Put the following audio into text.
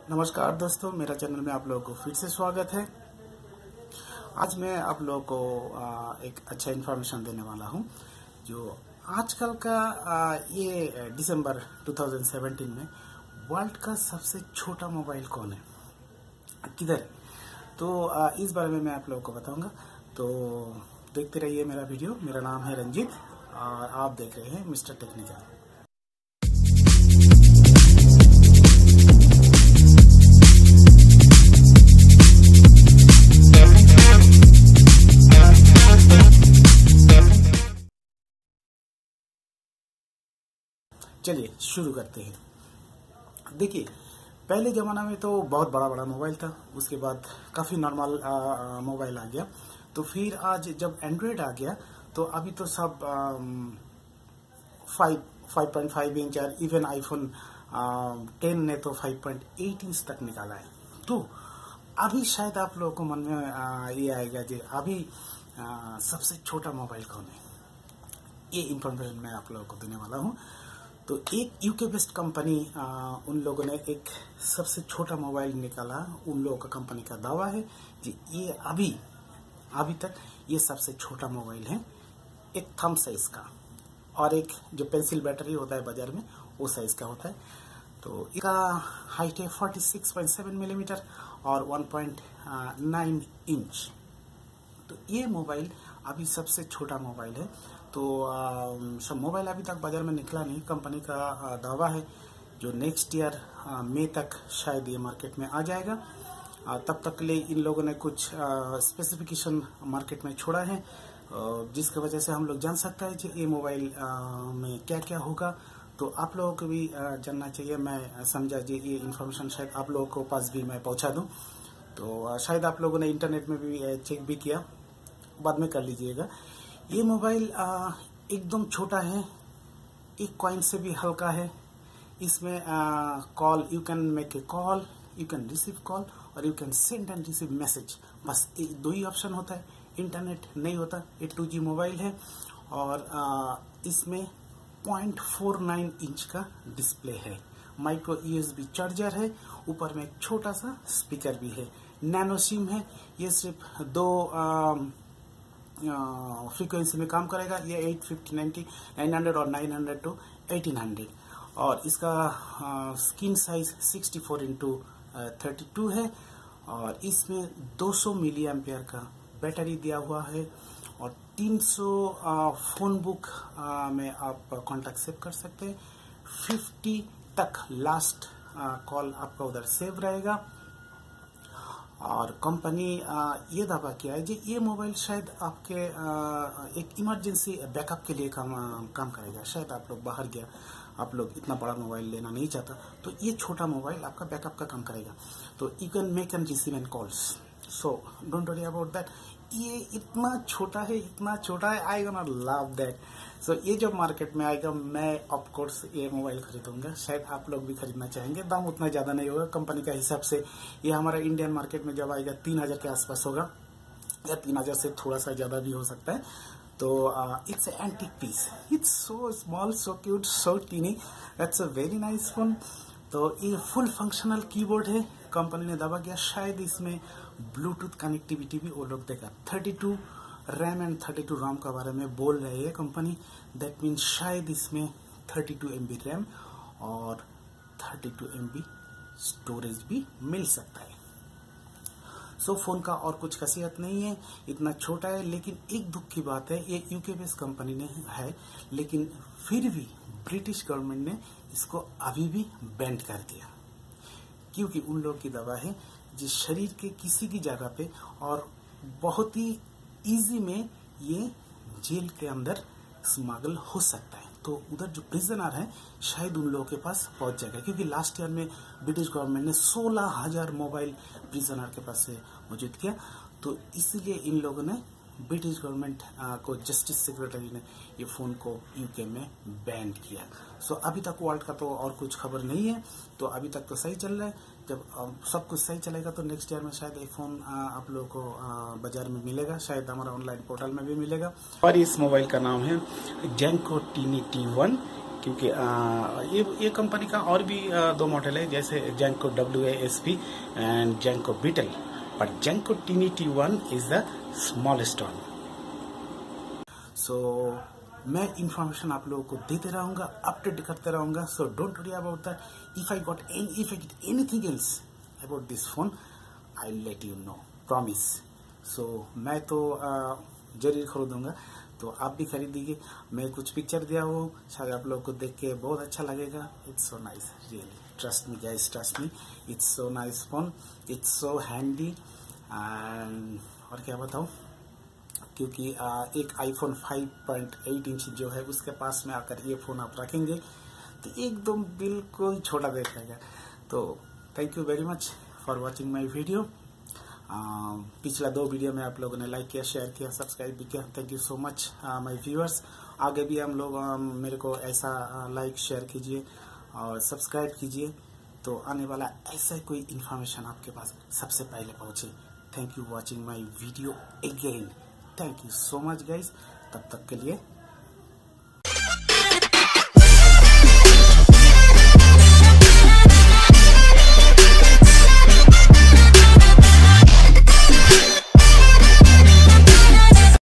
नमस्कार दोस्तों, मेरा चैनल में आप लोगों को फिर से स्वागत है। आज मैं आप लोगों को एक अच्छा इन्फॉर्मेशन देने वाला हूं। जो आजकल का ये दिसंबर 2017 में वर्ल्ड का सबसे छोटा मोबाइल कौन है, किधर है, तो इस बारे में मैं आप लोगों को बताऊंगा। तो देखते रहिए मेरा वीडियो। मेरा नाम है रंजीत और आप देख रहे हैं मिस्टर टेक्निकल। चलिए शुरू करते हैं। देखिए, पहले जमाना में तो बहुत बड़ा बड़ा मोबाइल था, उसके बाद काफी नॉर्मल मोबाइल आ गया। तो फिर आज जब एंड्रॉयड आ गया तो अभी तो सब 5.5 इंच और इवन आईफोन 10 ने तो 5.8 इंच तक निकाला है। तो अभी शायद आप लोगों को मन में ये आएगा कि अभी सबसे छोटा मोबाइल कौन है। ये इंफॉर्मेशन मैं आप लोगों को देने वाला हूँ। तो एक यूके बेस्ड कंपनी उन लोगों ने एक सबसे छोटा मोबाइल निकाला। उन लोगों का कंपनी का दावा है कि ये अभी तक ये सबसे छोटा मोबाइल है, एक थंब साइज का, और एक जो पेंसिल बैटरी होता है बाजार में वो साइज का होता है। तो इसका हाइट है 46.7 मिलीमीटर और 1.9 इंच। तो ये मोबाइल अभी सबसे छोटा मोबाइल है। तो सब मोबाइल अभी तक बाजार में निकला नहीं। कंपनी का दावा है जो नेक्स्ट ईयर मई तक शायद ये मार्केट में आ जाएगा। तब तक के लिए इन लोगों ने कुछ स्पेसिफिकेशन मार्केट में छोड़ा है, जिसकी वजह से हम लोग जान सकते हैं कि ये मोबाइल में क्या क्या होगा। तो आप लोगों को भी जानना चाहिए। मैं समझा जी ये इन्फॉर्मेशन शायद आप लोगों को पास भी मैं पहुंचा दूं। तो शायद आप लोगों ने इंटरनेट में भी चेक भी किया, बाद में कर लीजिएगा। ये मोबाइल एकदम छोटा है, एक कॉइन से भी हल्का है। इसमें call, you can make a call, you can receive call और you can send and receive message. बस दो ही ऑप्शन होता है, इंटरनेट नहीं होता। ये 2G मोबाइल है और इसमें 0.49 इंच का डिस्प्ले है। माइक्रो USB चार्जर है, ऊपर में एक छोटा सा स्पीकर भी है। नैनो सिम है। ये सिर्फ दो फ्रीक्वेंसी में काम करेगा। ये 850, 90, 900 और 900 to 1800। और इसका स्क्रीन साइज 64x32 है और इसमें 200 मिली एम्पियर का बैटरी दिया हुआ है और 300 फोन बुक में आप कॉन्टैक्ट सेव कर सकते हैं। 50 तक लास्ट कॉल आपका उधर सेव रहेगा। और कंपनी ये दावा किया है कि ये मोबाइल शायद आपके एक इमरजेंसी बैकअप के लिए काम करेगा। शायद आप लोग बाहर गया, आप लोग इतना बड़ा मोबाइल लेना नहीं चाहता, तो ये छोटा मोबाइल आपका बैकअप का काम करेगा। तो you can make and receive and calls, so don't worry about that. ये इतना छोटा है, I gonna love that. So ये जब मार्केट में आएगा मैं ऑफ कोर्स ये मोबाइल खरीदूंगा। शायद आप लोग भी खरीदना चाहेंगे। दाम उतना ज्यादा नहीं होगा कंपनी का हिसाब से। ये हमारा इंडियन मार्केट में जब आएगा 3000 के आसपास होगा, या 3000 से थोड़ा सा ज्यादा भी हो सकता है। तो it's antique piece, it's so small, so cute, so tiny, that's a very nice phone. तो ये फुल फंक्शनल कीबोर्ड है। कंपनी ने दावा किया शायद इसमें ब्लूटूथ कनेक्टिविटी भी वो लोग देगा। 32 रैम एंड 32 रोम का बारे में बोल रही है कंपनी। दैट मीन्स शायद इसमें 32 MB रैम और 32 MB स्टोरेज भी मिल सकता है। सो फोन का और कुछ खासियत नहीं है, इतना छोटा है। लेकिन एक दुख की बात है, ये यूके बेस्ड कंपनी ने है, लेकिन फिर भी ब्रिटिश गवर्नमेंट ने इसको अभी भी बैन कर दिया, क्योंकि उन लोगों की दावा है जिस शरीर के किसी भी जगह पे और बहुत ही इजी में ये जेल के अंदर स्मगल हो सकता है। तो उधर जो प्रिजनर है शायद उन लोगों के पास पहुंच जाएगा, क्योंकि लास्ट ईयर में ब्रिटिश गवर्नमेंट ने 16,000 मोबाइल प्रिजनर के पास से मौजूद किया। तो इसलिए इन लोगों ने, ब्रिटिश गवर्नमेंट को, जस्टिस सेक्रेटरी ने ये फोन को यूके में बैन किया। सो अभी तक वर्ल्ड का तो और कुछ खबर नहीं है। तो अभी तक तो सही चल रहा है। जब सब कुछ सही चलेगा तो नेक्स्ट ईयर में शायद ये फोन आप लोगों को बाजार में मिलेगा, शायद हमारा ऑनलाइन पोर्टल में भी मिलेगा। और इस मोबाइल का नाम है जेंको टीनी T1। क्योंकि ये कंपनी का और भी दो मॉडल है, जैसे Zanco WASP and Zanco beetle, but Zanco tiny T1 is the smallest one. So मैं इंफॉर्मेशन आप लोगों को देते रहूंगा, अपडेट करते रहूंगा। So don't worry about that. If I get anything else about this phone, I let you know, promise. So मैं तो जरूर खरीदूंगा, तो आप भी खरीदिए। मैं कुछ पिक्चर दिया हूँ, शायद आप लोगों को देख के बहुत अच्छा लगेगा। It's so nice, really, trust me guys, trust me, it's so nice phone, it's so handy. And और क्या बताऊँ, क्योंकि एक आईफोन 5.8 इंच जो है उसके पास में आकर ये फोन आप रखेंगे तो एकदम बिल्कुल छोटा दिखेगा। तो thank you very much for watching my video. पिछला 2 वीडियो में आप लोगों ने लाइक किया, शेयर किया, सब्सक्राइब भी किया। Thank you so much my viewers. आगे भी हम लोग मेरे को ऐसा लाइक शेयर कीजिए और सब्सक्राइब कीजिए, तो आने वाला ऐसा कोई इन्फॉर्मेशन आपके पास सबसे पहले पहुंचे। Thank you watching my video again. Thank you so much guys. तब तक के लिए